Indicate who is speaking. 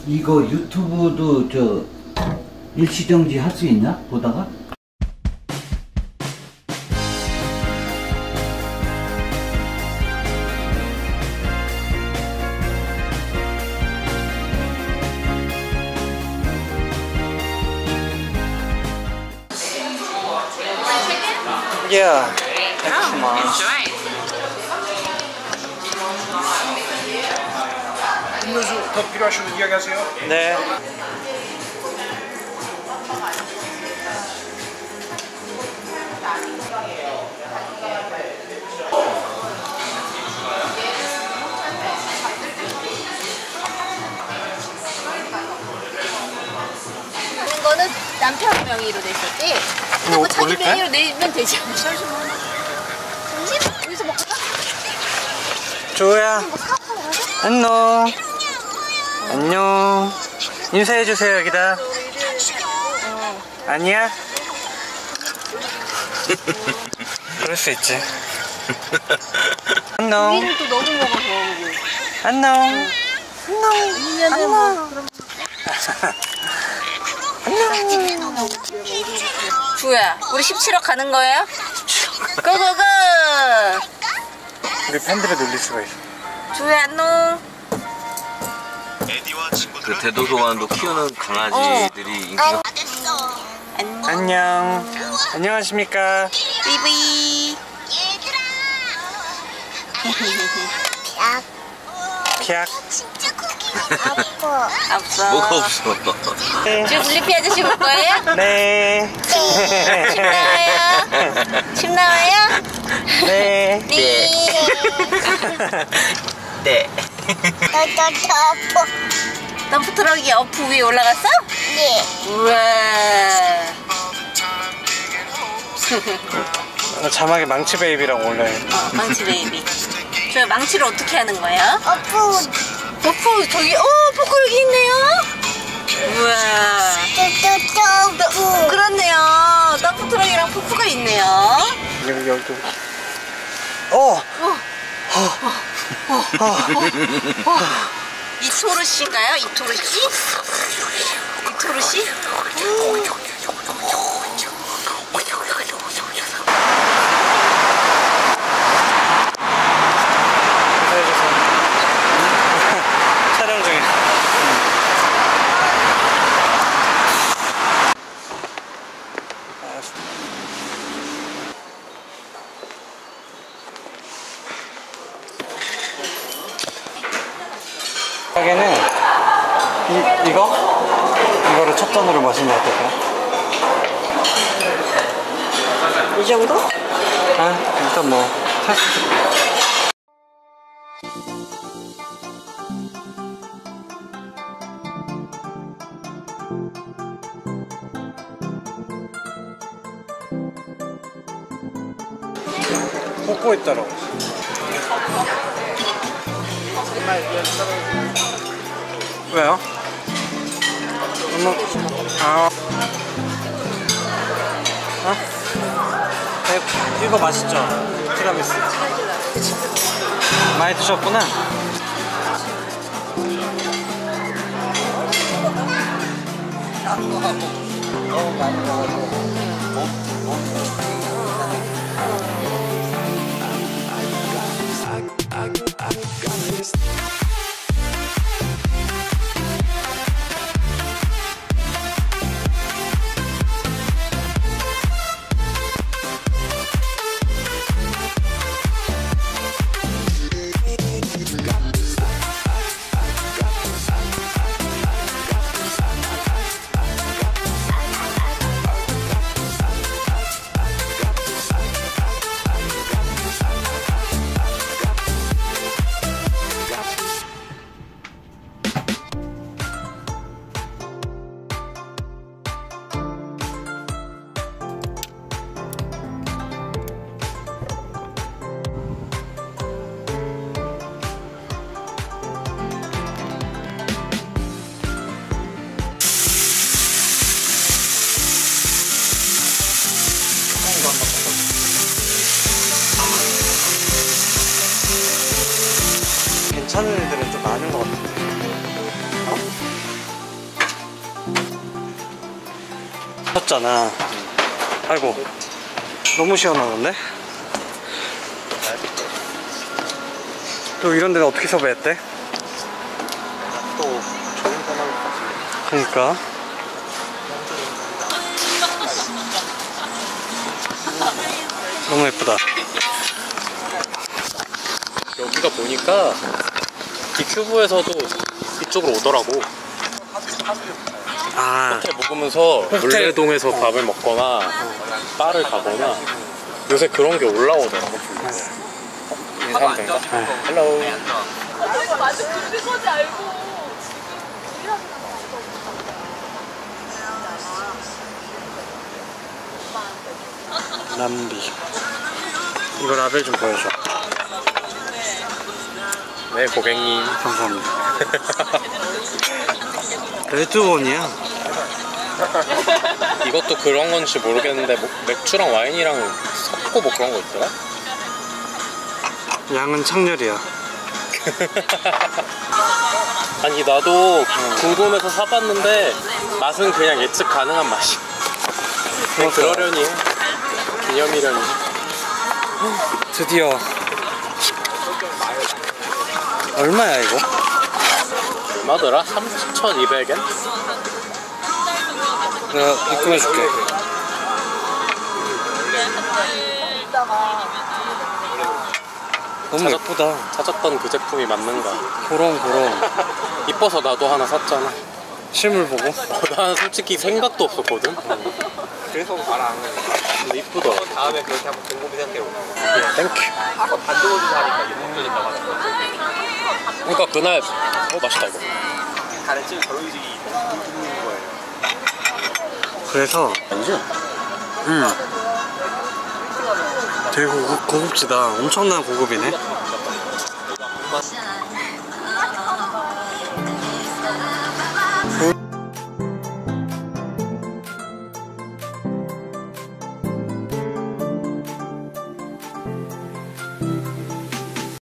Speaker 1: 이거 유튜브도 저 일시정지 할 수 있나? 보다가?
Speaker 2: Yeah. Come on.
Speaker 3: 음료수 더 필요하시면 이야기하세요.
Speaker 2: 네.
Speaker 4: 이거는 남편 명의로 돼 있었지. 근데 뭐 자기 명의로 내면 되지 않나? 점심 여기서 먹을까?
Speaker 2: 조야. 안녕. 안녕. 인사해주세요, 여기다. 아니야? 그럴 수 있지. 안녕.
Speaker 4: 우리는 또 너무 먹어서.
Speaker 2: 안녕. 안녕.
Speaker 4: 안녕. 주야, 우리 17억 가는 거예요? 고고고!
Speaker 2: 우리 팬들을 놀릴 수가 있어.
Speaker 4: 주야, 안녕.
Speaker 5: 그 대도서관도 키우는 강아지들이 인기가
Speaker 2: 안녕. 안녕하십니까?
Speaker 4: 비비.
Speaker 2: 피약.
Speaker 4: 없어.
Speaker 5: 뭐가 없어.
Speaker 4: 지금 블리피 아저씨 볼 거예요?
Speaker 2: 네.
Speaker 4: 침 나와요? 침 나와요?
Speaker 2: 네.
Speaker 5: 네.
Speaker 4: 덤프트럭이 어프 위에 올라갔어? 네. 우와.
Speaker 2: 자막에 망치 베이비라고 올려요.
Speaker 4: 망치 베이비. 저 망치를 어떻게 하는 거예요?
Speaker 6: 어프
Speaker 4: 버프 저기 버프 여기 있네요. 우와. 그렇네요. 덤프트럭이랑 버프가 있네요.
Speaker 2: 여기.
Speaker 4: 이토르 씨인가요? 이토르 씨? 이토르 씨?
Speaker 2: 촬영 중에. 가게는 이거를 첫 잔으로 마시면 어떨까요?
Speaker 4: 이 정도?
Speaker 2: 아, 일단 뭐 테스트. 꽂고 있더라고. 왜요? 이거 맛있죠? 티라미수. 많이 드셨구나. 너무 많이 먹어서 괜찮은 애들은 좀 많은 것 같은데. 어? 샀잖아. 아이고 너무 시원하던데? 또 이런 데는 어떻게 섭외했대?
Speaker 5: 또 좋은 사람을 봤습니다.
Speaker 2: 그러니까 너무 예쁘다.
Speaker 6: 여기가 보니까 디큐브에서도 이쪽으로 오더라고.
Speaker 2: 아
Speaker 6: 호텔 묵으면서 물레동에서 밥을 먹거나 바를 가거나 요새 그런 게 올라오더라고. 이 사람들인가? 헬로우.
Speaker 2: 남비. 이거 라벨 좀 보여줘.
Speaker 6: 네, 고객님.
Speaker 2: 감사합니다. 레드원이야.
Speaker 6: 이것도 그런 건지 모르겠는데 뭐 맥주랑 와인이랑 섞고 뭐 그런 거 있더라?
Speaker 2: 양은 창렬이야.
Speaker 6: 아니 나도 궁금해서 사봤는데 맛은 그냥 예측 가능한 맛이. 그냥 그러려니 해. 기념이려니.
Speaker 2: 드디어. 얼마야 이거?
Speaker 6: 얼마더라? 3,200엔?
Speaker 2: 내가 입금해줄게. 너무 예쁘다.
Speaker 6: 찾았던 그 제품이 맞는가?
Speaker 2: 고롱고롱.
Speaker 6: 이뻐서 나도 하나 샀잖아.
Speaker 2: 실물 보고.
Speaker 6: 난 솔직히 생각도 없었거든.
Speaker 5: 그래서 말 안 해.
Speaker 6: 근데 이쁘더라.
Speaker 5: 다음에 그렇게 한번 곰곰이 생각해보고.
Speaker 6: 땡큐.
Speaker 5: 반도어도 사니까 이게 목전에다가
Speaker 6: 그러니까 그날 맛있다 이거.
Speaker 5: 다른 집 결혼식이 있는 거예요.
Speaker 2: 그래서
Speaker 1: 아니죠?
Speaker 2: 되게 고급지다. 엄청난 고급이네.